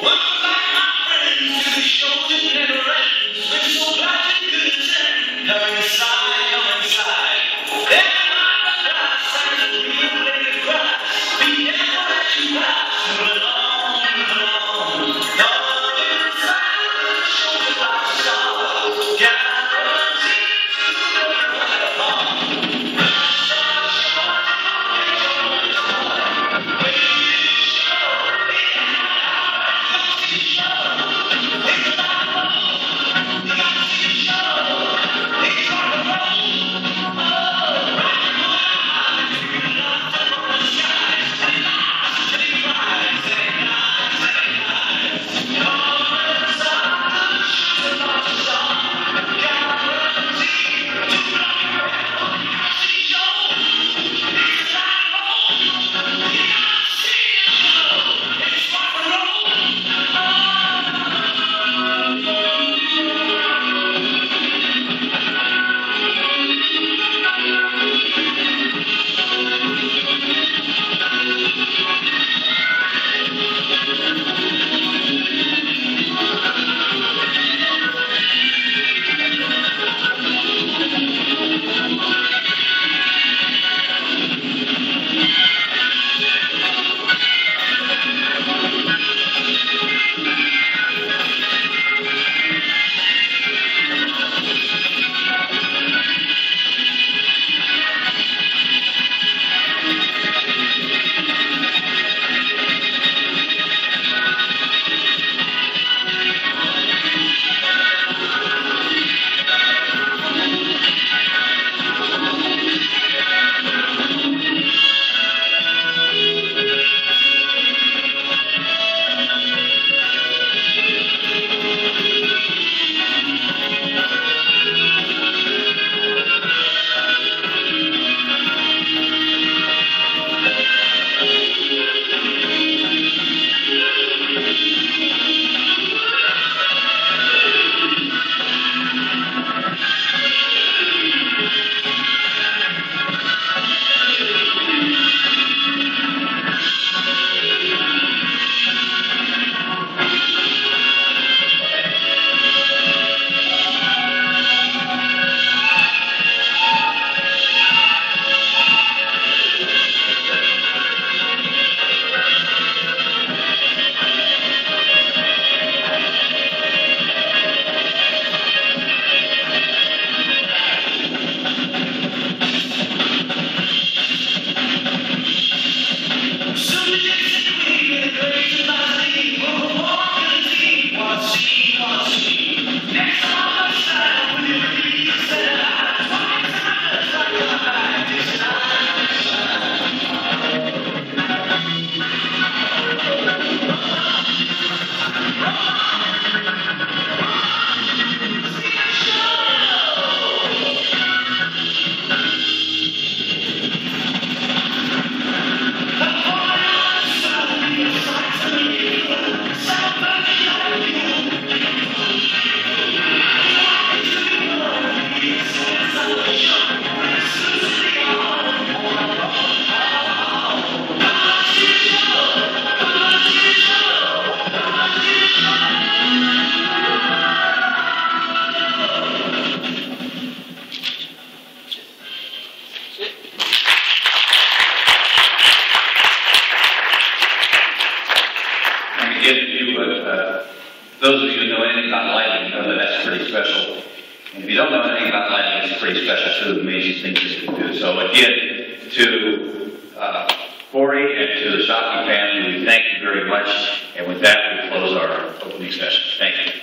Those of you who know anything about lighting know that that's pretty special. And if you don't know anything about lighting, it's pretty special too. Amazing things that you can do. So again, to Corey and to the Shockey family, we thank you very much. And with that, we close our opening session. Thank you.